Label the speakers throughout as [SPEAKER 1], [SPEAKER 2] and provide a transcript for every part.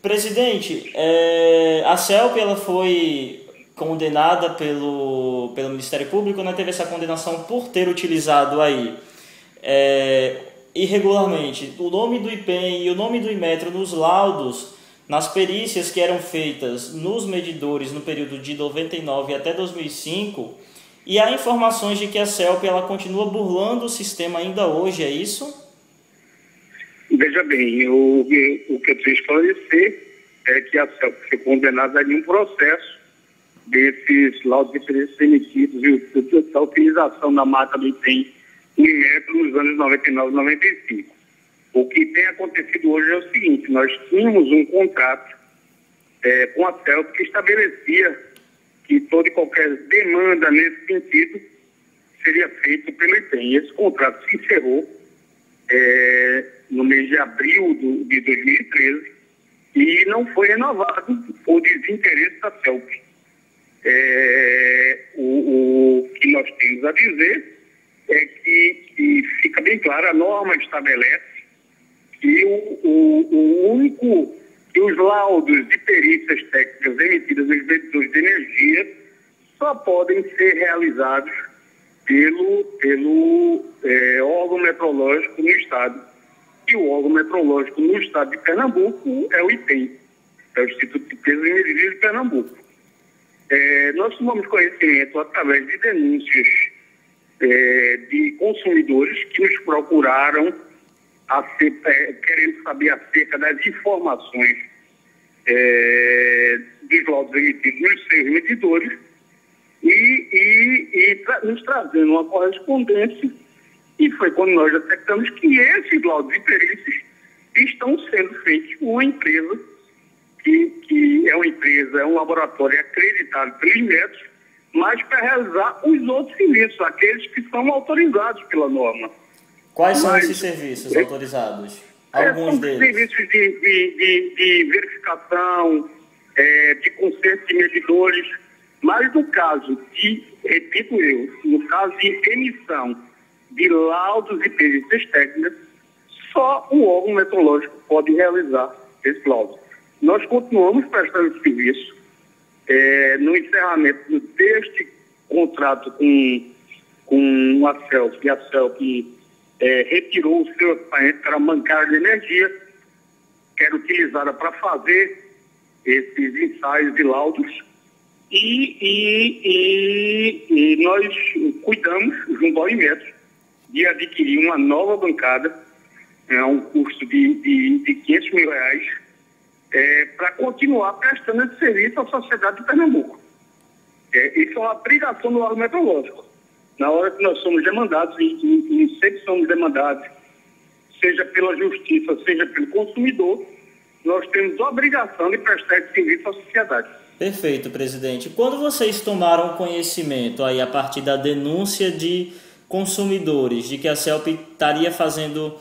[SPEAKER 1] Presidente, a CELP ela foi condenada pelo Ministério Público, né? Teve essa condenação por ter utilizado aí irregularmente o nome do IPEM e o nome do Inmetro nos laudos, nas perícias que eram feitas nos medidores no período de 99 até 2005, e há informações de que a CELP ela continua burlando o sistema ainda hoje, é isso?
[SPEAKER 2] Veja bem, o que eu preciso esclarecer é que a CELP foi condenada em um processo desses laudos de perícia emitidos e da utilização da marca do IPEM em metro nos anos 99 e 95. O que tem acontecido hoje é o seguinte: nós tínhamos um contrato com a CELP que estabelecia que toda e qualquer demanda nesse sentido seria feita pelo IPEM. Esse contrato se encerrou no mês de abril de 2013 e não foi renovado por desinteresse da CELP. O que nós temos a dizer é que fica bem claro, a norma estabelece que que os laudos de perícias técnicas emitidas nos medidores de energia só podem ser realizados pelo órgão metrológico no estado. E o órgão metrológico no estado de Pernambuco é o IPEM, é o Instituto de Pesos e Medidas de Pernambuco. Nós tomamos conhecimento através de denúncias de consumidores que nos procuraram querendo saber acerca das informações dos laudos emitidos nos seus medidores e nos trazendo uma correspondência, e foi quando nós detectamos que esses laudos de perícias estão sendo feitos por uma empresa que é um laboratório acreditado pelos Inmetro, mas para realizar os outros serviços, aqueles que são autorizados pela norma.
[SPEAKER 1] Quais são esses serviços autorizados? Alguns
[SPEAKER 2] são
[SPEAKER 1] deles.
[SPEAKER 2] Serviços de verificação, de conserto de medidores, mas no caso repito eu, no caso de emissão de laudos e perícias técnicas, só o órgão metrológico pode realizar esse laudo. Nós continuamos prestando serviço. No encerramento deste contrato com a CELP, e a CELP retirou o seu equipamento para a bancada de energia, que era utilizada para fazer esses ensaios de laudos, e nós cuidamos, junto ao Inmetro, de adquirir uma nova bancada a um custo de R$500 mil, para continuar prestando esse serviço à sociedade de Pernambuco. Isso é uma obrigação do órgão metrológico. Na hora que nós somos demandados, e sempre somos demandados, seja pela justiça, seja pelo consumidor, nós temos a obrigação de prestar esse serviço à sociedade.
[SPEAKER 1] Perfeito, presidente. Quando vocês tomaram conhecimento, aí, a partir da denúncia de consumidores, de que a CELP estaria fazendo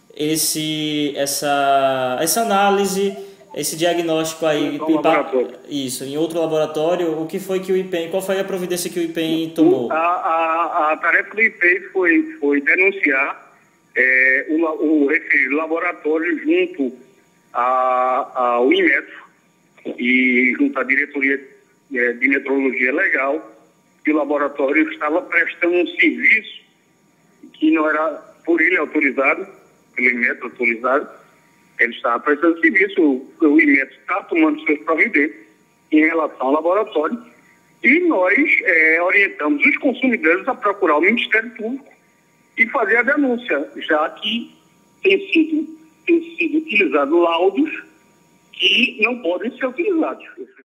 [SPEAKER 1] essa análise, esse diagnóstico aí em outro laboratório, o que foi que o IPEM, qual foi a providência que o IPEM tomou?
[SPEAKER 2] A tarefa do IPEM foi denunciar o referido laboratório junto ao Inmetro e junto à diretoria de metrologia legal, que o laboratório estava prestando um serviço que não era por ele autorizado, pelo Inmetro autorizado. Ele estava prestando serviço, o Inmetro está tomando suas providências em relação ao laboratório, e nós orientamos os consumidores a procurar o Ministério Público e fazer a denúncia, já que tem sido utilizados laudos que não podem ser utilizados.